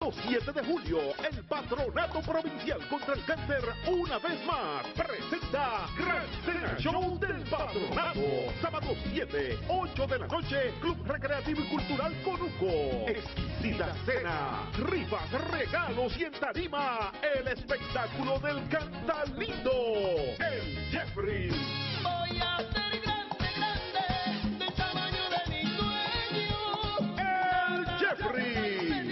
Sábado 7 de julio, el Patronato Provincial contra el Cáncer, una vez más, presenta Gran Cena Show del Patronato. Sábado 7, 8 de la noche, Club Recreativo y Cultural Conuco. Exquisita cena, rifas, regalos y en tarima, el espectáculo del Cantalito, el Jeffrey. Voy a ser grande, grande, del tamaño de mi sueño. El Jeffrey.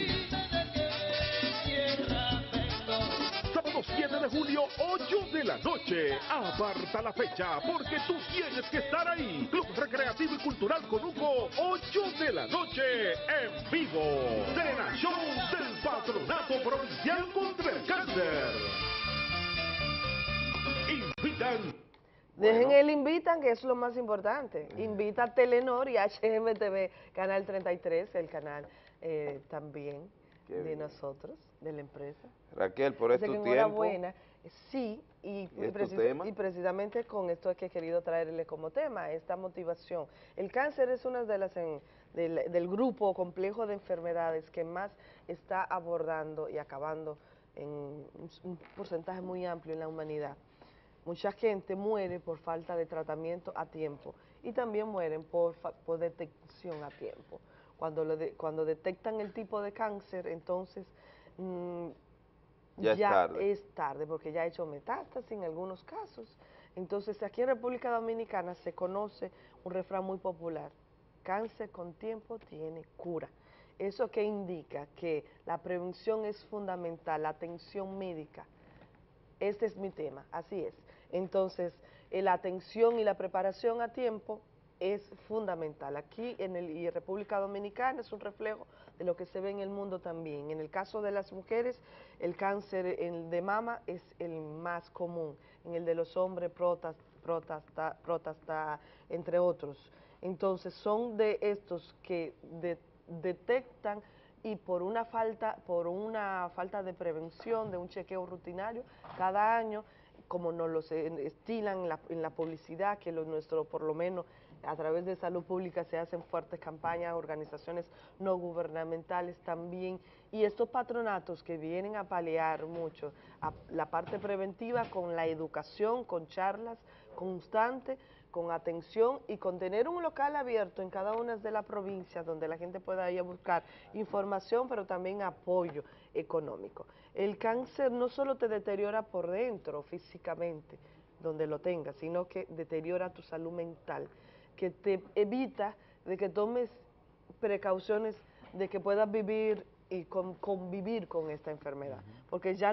Sábado 7 de julio, 8 de la noche. Aparta la fecha porque tú tienes que estar ahí. Club Recreativo y Cultural Conuco, 8 de la noche, en vivo. Cena Show del Patronato Provincial contra el Cáncer. Invitan. Dejen el invitan, que es lo más importante. Invita a Telenor y HMTV, Canal 33, el canal también de nosotros, de la empresa. Raquel, por estos tiempos. Enhorabuena. Sí, y precisamente con esto es que he querido traerle como tema, esta motivación. El cáncer es una de las del grupo complejo de enfermedades que más está abordando y acabando en un porcentaje muy amplio en la humanidad. Mucha gente muere por falta de tratamiento a tiempo y también mueren por detección a tiempo. Cuando detectan el tipo de cáncer, entonces ya es tarde porque ya ha hecho metástasis en algunos casos. Entonces aquí en República Dominicana se conoce un refrán muy popular: cáncer con tiempo tiene cura. ¿Eso qué indica? Que la prevención es fundamental, la atención médica. Este es mi tema, así es. Entonces, la atención y la preparación a tiempo es fundamental. Aquí en República Dominicana es un reflejo de lo que se ve en el mundo también. En el caso de las mujeres, el cáncer de mama es el más común. En el de los hombres, próstata, entre otros. Entonces, son de estos que detectan y por una falta de prevención, de un chequeo rutinario, cada año, como nos lo estilan en la publicidad, que por lo menos a través de salud pública se hacen fuertes campañas, organizaciones no gubernamentales también, y estos patronatos que vienen a paliar mucho a la parte preventiva con la educación, con charlas constantes, con atención y con tener un local abierto en cada una de las provincias donde la gente pueda ir a buscar información, pero también apoyo económico. El cáncer no solo te deteriora por dentro, físicamente, donde lo tengas, sino que deteriora tu salud mental, que te evita de que tomes precauciones de que puedas vivir y convivir con esta enfermedad, porque ya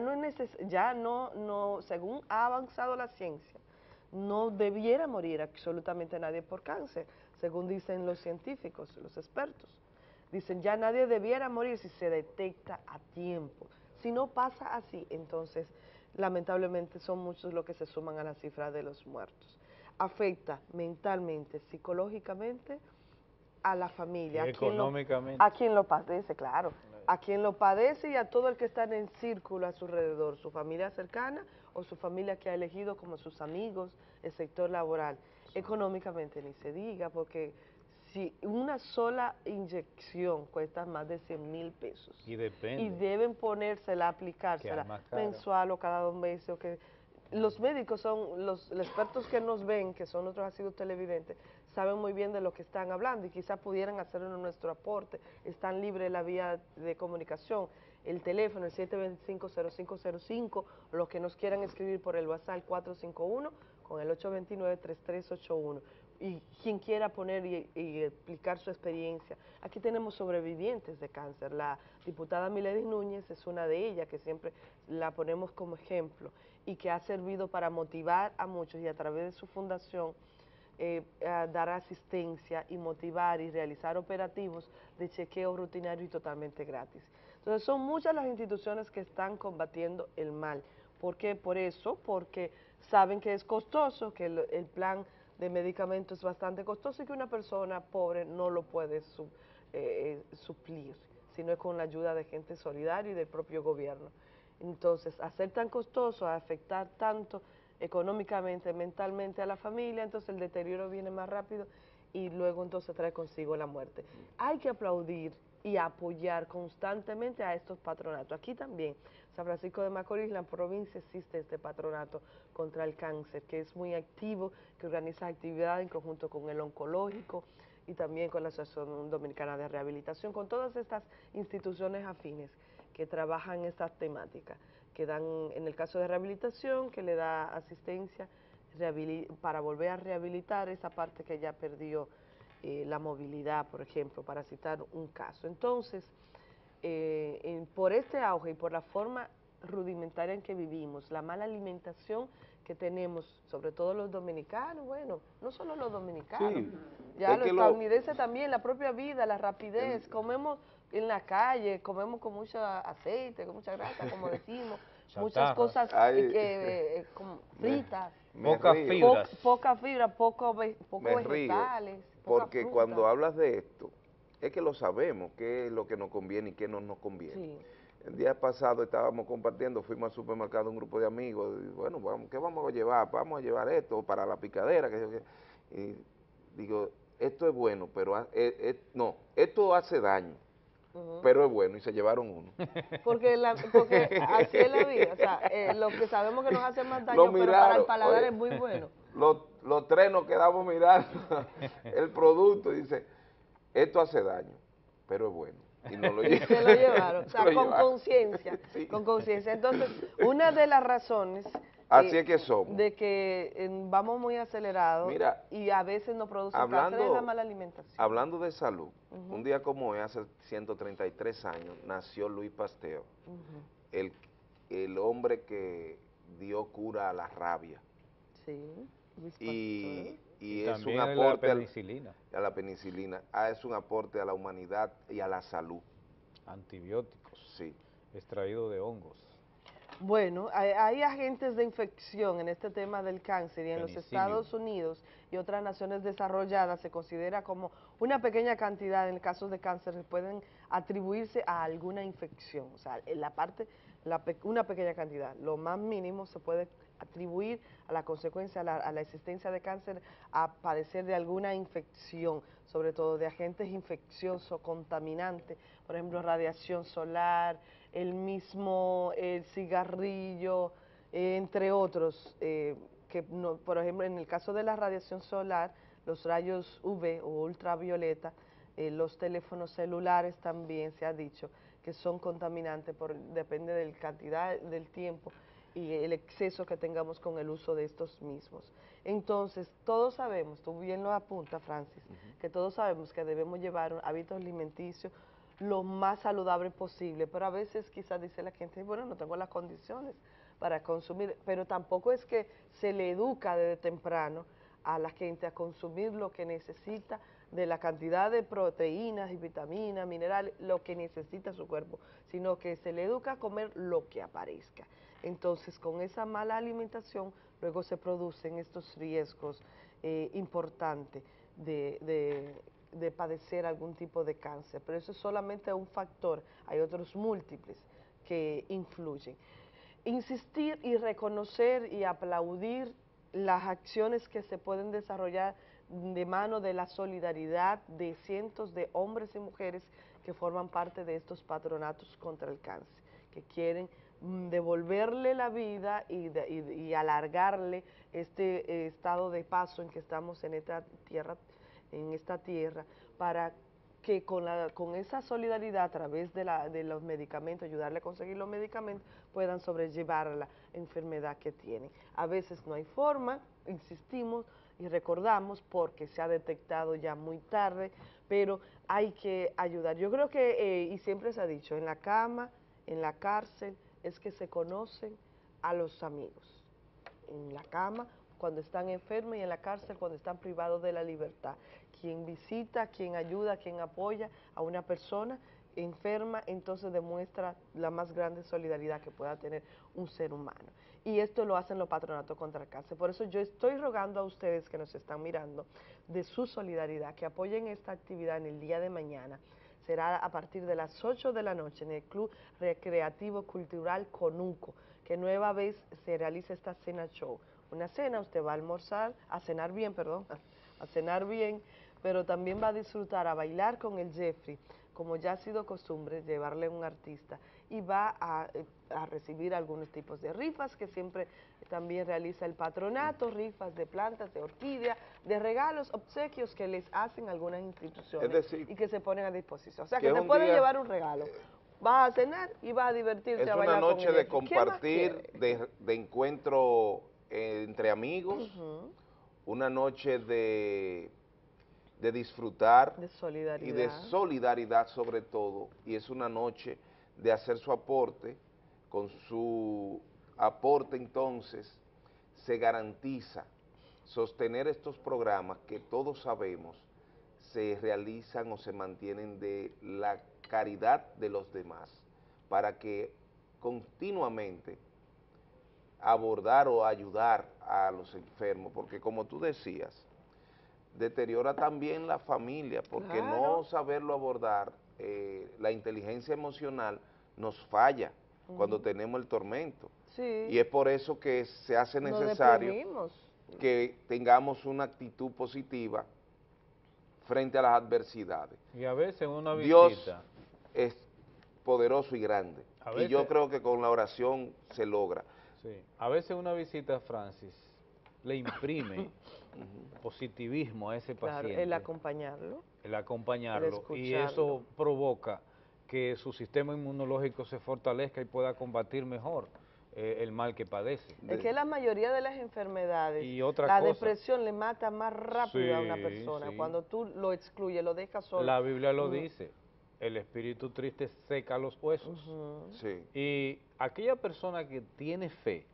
según ha avanzado la ciencia, no debiera morir absolutamente nadie por cáncer, según dicen los científicos, los expertos. Dicen, ya nadie debiera morir si se detecta a tiempo. Si no pasa así, entonces, lamentablemente son muchos los que se suman a la cifra de los muertos. Afecta mentalmente, psicológicamente, a la familia, económicamente. A quien lo padece, claro, a quien lo padece y a todo el que está en el círculo a su alrededor, su familia cercana o su familia que ha elegido como sus amigos, el sector laboral. Económicamente ni se diga, porque si una sola inyección cuesta más de 100,000 pesos Y depende. y deben ponérsela, aplicársela mensual o cada 2 meses, o que los médicos son, los expertos que nos ven, que son otros asiduos televidentes, saben muy bien de lo que están hablando y quizás pudieran hacernos nuestro aporte. Están libres la vía de comunicación, el teléfono, el 725-0505, los que nos quieran escribir por el WhatsApp 451 con el 829-3381. Y quien quiera poner y explicar su experiencia. Aquí tenemos sobrevivientes de cáncer. La diputada Miledis Núñez es una de ellas, que siempre la ponemos como ejemplo y que ha servido para motivar a muchos y a través de su fundación a dar asistencia y motivar y realizar operativos de chequeo rutinario y totalmente gratis. Entonces son muchas las instituciones que están combatiendo el mal. ¿Por qué? Por eso, porque saben que es costoso, que el plan de medicamentos es bastante costoso y que una persona pobre no lo puede suplir, sino es con la ayuda de gente solidaria y del propio gobierno. Entonces, hacer tan costoso, afectar tanto económicamente, mentalmente a la familia, entonces el deterioro viene más rápido y luego entonces trae consigo la muerte. Hay que aplaudir y apoyar constantemente a estos patronatos. Aquí también, San Francisco de Macorís, la provincia, existe este patronato contra el cáncer, que es muy activo, que organiza actividades en conjunto con el oncológico y también con la Asociación Dominicana de Rehabilitación, con todas estas instituciones afines que trabajan estas temáticas, que dan, en el caso de rehabilitación, que le da asistencia para volver a rehabilitar esa parte que ya perdió la movilidad, por ejemplo, para citar un caso. Entonces, por este auge y por la forma rudimentaria en que vivimos, la mala alimentación que tenemos, sobre todo los dominicanos, bueno, no solo los dominicanos, sí, ya los estadounidenses también, la propia vida, la rapidez, comemos en la calle, comemos con mucho aceite, con mucha grasa, como decimos, muchas cosas fritas, poca fibra, poco vegetales, porque cuando hablas de esto, es que lo sabemos, qué es lo que nos conviene y qué no nos conviene. Sí. El día pasado estábamos compartiendo, fuimos al supermercado un grupo de amigos, y bueno, ¿qué vamos a llevar? Vamos a llevar esto para la picadera. Y digo, esto es bueno, pero no, esto hace daño, pero es bueno, y se llevaron uno. Porque así es la vida, o sea, lo que sabemos que nos hace más daño, pero para el paladar es muy bueno. Los tres nos quedamos mirando el producto y dice, esto hace daño, pero es bueno. Y no lo se lo llevaron, o sea, con conciencia, sí. Con conciencia. Entonces, una de las razones así es que somos, de que vamos muy acelerados. Mira, y a veces nos produce cáncer es la mala alimentación. Hablando de salud, un día como hoy, hace 133 años, nació Louis Pasteur, el hombre que dio cura a la rabia. Sí, Louis Pasteur. Y es un aporte a la penicilina, es un aporte a la humanidad y a la salud. Antibióticos, sí, extraídos de hongos. Bueno, hay agentes de infección en este tema del cáncer y en los Estados Unidos y otras naciones desarrolladas se considera como una pequeña cantidad en casos de cáncer que pueden atribuirse a alguna infección, o sea, una pequeña cantidad, lo más mínimo se puede atribuir a la consecuencia, a la existencia de cáncer, a padecer de alguna infección, sobre todo de agentes infecciosos, contaminantes, por ejemplo, radiación solar, el cigarrillo, entre otros, por ejemplo, en el caso de la radiación solar, los rayos UV o ultravioleta, los teléfonos celulares también se ha dicho que son contaminantes, depende de la cantidad del tiempo y el exceso que tengamos con el uso de estos mismos. Entonces, todos sabemos, tú bien lo apuntas, Francis, que todos sabemos que debemos llevar hábitos alimenticios lo más saludable posible, pero a veces quizás dice la gente, bueno, no tengo las condiciones para consumir, pero tampoco es que se le educa desde temprano a la gente a consumir lo que necesita de la cantidad de proteínas y vitaminas, minerales, lo que necesita su cuerpo, sino que se le educa a comer lo que aparezca. Entonces, con esa mala alimentación, luego se producen estos riesgos importantes de padecer algún tipo de cáncer, pero eso es solamente un factor, hay otros múltiples que influyen. Insistir y reconocer y aplaudir las acciones que se pueden desarrollar de mano de la solidaridad de cientos de hombres y mujeres que forman parte de estos patronatos contra el cáncer, que quieren devolverle la vida y alargarle este estado de paso en que estamos en esta tierra, para que con esa solidaridad a través de los medicamentos, ayudarle a conseguir los medicamentos, puedan sobrellevar la enfermedad que tienen. A veces no hay forma, insistimos y recordamos porque se ha detectado ya muy tarde, pero hay que ayudar. Yo creo que, y siempre se ha dicho, en la cama, en la cárcel, es que se conocen a los amigos. En la cama, cuando están enfermos, y en la cárcel, cuando están privados de la libertad. Quien visita, quien ayuda, quien apoya a una persona enferma, entonces demuestra la más grande solidaridad que pueda tener un ser humano. Y esto lo hacen los patronatos contra el cáncer. Por eso yo estoy rogando a ustedes que nos están mirando de su solidaridad, que apoyen esta actividad en el día de mañana. Será a partir de las 8 de la noche en el Club Recreativo Cultural Conuco, que nueva vez se realiza esta cena show. Una cena, usted va a almorzar, a cenar bien, pero también va a disfrutar, a bailar con el Jeffrey, como ya ha sido costumbre, llevarle un artista y va a recibir algunos tipos de rifas que siempre también realiza el patronato, rifas de plantas, de orquídea, de regalos, obsequios que les hacen algunas instituciones y que se ponen a disposición. O sea, que te pueden llevar un regalo. Vas a cenar y vas a divertirte, a bailar con Es una noche de compartir, de encuentro entre amigos, una noche de disfrutar y de solidaridad sobre todo, y es una noche de hacer su aporte. Con su aporte entonces se garantiza sostener estos programas que todos sabemos se realizan o se mantienen de la caridad de los demás, para que continuamente abordar o ayudar a los enfermos, porque como tú decías, deteriora también la familia, porque no saberlo abordar, la inteligencia emocional nos falla cuando tenemos el tormento. Y es por eso que se hace necesario que tengamos una actitud positiva frente a las adversidades. Y a veces una visita. Dios es poderoso y grande, y yo creo que con la oración se logra. Sí. A veces una visita, Francis, le imprime positivismo a ese paciente. El acompañarlo. El acompañarlo. Y eso provoca que su sistema inmunológico se fortalezca y pueda combatir mejor el mal que padece. Es que la mayoría de las enfermedades, la depresión le mata más rápido a una persona. Cuando tú lo excluyes, lo dejas solo. La Biblia lo dice, el espíritu triste seca los huesos. Y aquella persona que tiene fe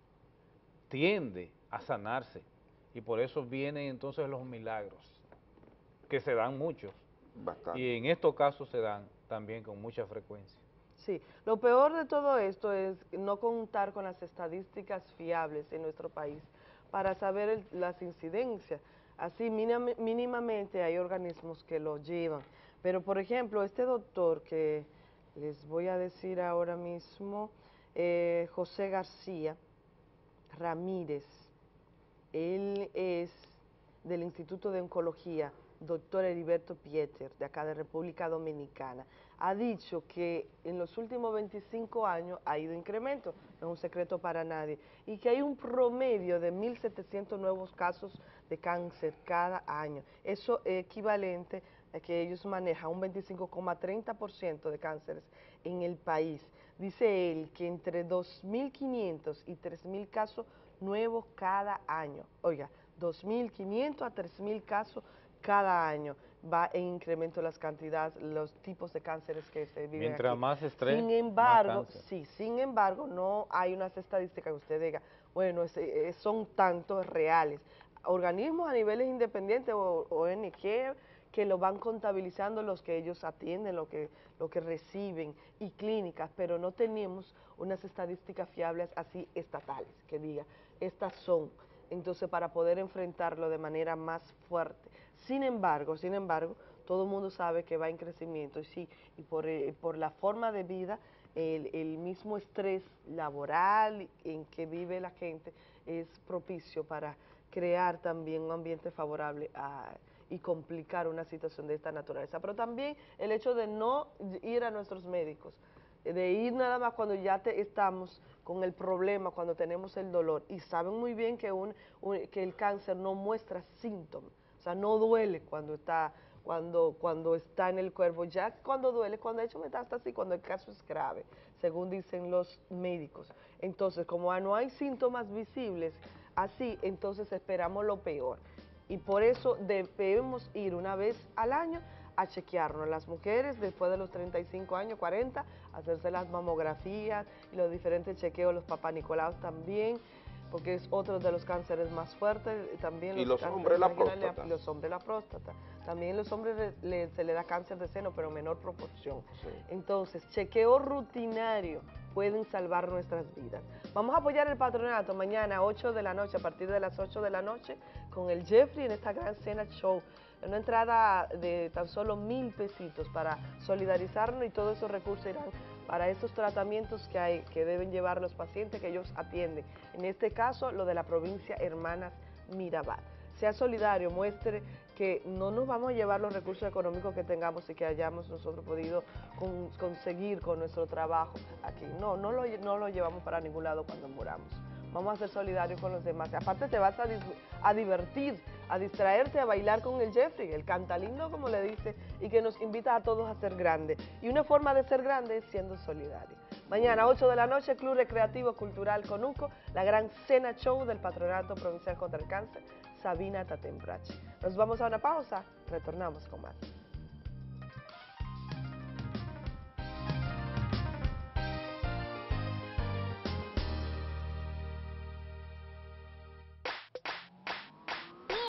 tiende a sanarse, y por eso vienen entonces los milagros, que se dan muchos. Bastante. Y en estos casos se dan también con mucha frecuencia. Sí, lo peor de todo esto es no contar con las estadísticas fiables en nuestro país para saber las incidencias. Así mínimamente hay organismos que lo llevan. Pero por ejemplo, este doctor que les voy a decir ahora mismo, José García Ramírez, él es del Instituto de Oncología, doctor Heriberto Pieter, de acá de República Dominicana, ha dicho que en los últimos 25 años ha ido incremento, no es un secreto para nadie, y que hay un promedio de 1.700 nuevos casos de cáncer cada año. Eso es equivalente a que ellos manejan un 25,30% de cánceres en el país. Dice él que entre 2.500 y 3.000 casos nuevos cada año. Oiga, 2.500 a 3.000 casos cada año va en incremento las cantidades, los tipos de cánceres que se viven Mientras aquí. Más estrés, sin embargo, más cáncer. Sin embargo, no hay unas estadísticas que usted diga, bueno, son tantos reales. Organismos a niveles independientes o ONG que lo van contabilizando los que ellos atienden, lo que reciben, y clínicas, pero no tenemos unas estadísticas fiables así estatales, que diga, estas son, entonces para poder enfrentarlo de manera más fuerte. Sin embargo, todo el mundo sabe que va en crecimiento, y por la forma de vida, el mismo estrés laboral en que vive la gente es propicio para crear también un ambiente favorable y complicar una situación de esta naturaleza. Pero también el hecho de no ir a nuestros médicos, de ir nada más cuando ya estamos con el problema, cuando tenemos el dolor, y saben muy bien que el cáncer no muestra síntomas, o sea, no duele cuando está en el cuerpo, ya cuando duele, cuando ha hecho metástasis, cuando el caso es grave, según dicen los médicos. Entonces, como no hay síntomas visibles, así, entonces esperamos lo peor. Y por eso debemos ir una vez al año a chequearnos. Las mujeres, después de los 35 años, 40, hacerse las mamografías y los diferentes chequeos, los papá Nicolaos también, porque es otro de los cánceres más fuertes. También y los hombres la próstata. Los hombres la próstata. También los hombres se le da cáncer de seno, pero en menor proporción. Sí. Entonces, chequeo rutinario pueden salvar nuestras vidas. Vamos a apoyar el patronato mañana a 8 de la noche, a partir de las 8 de la noche, con el Jeffrey en esta gran cena show. Una entrada de tan solo 1,000 pesitos para solidarizarnos, y todos esos recursos irán para esos tratamientos que deben llevar los pacientes que ellos atienden. En este caso, lo de la provincia Hermanas Mirabal. Sea solidario, muestre que no nos vamos a llevar los recursos económicos que tengamos y que hayamos nosotros podido conseguir con nuestro trabajo aquí. No lo llevamos para ningún lado cuando muramos. Vamos a ser solidarios con los demás. Aparte te vas a divertir, a distraerte, a bailar con el Jeffrey, el cantalindo como le dice, y que nos invita a todos a ser grandes. Y una forma de ser grande es siendo solidario. Mañana, 8 de la noche, Club Recreativo Cultural Conuco, la gran cena show del Patronato Provincial contra el Cáncer, Sabina Tatembrache. Nos vamos a una pausa, retornamos con más.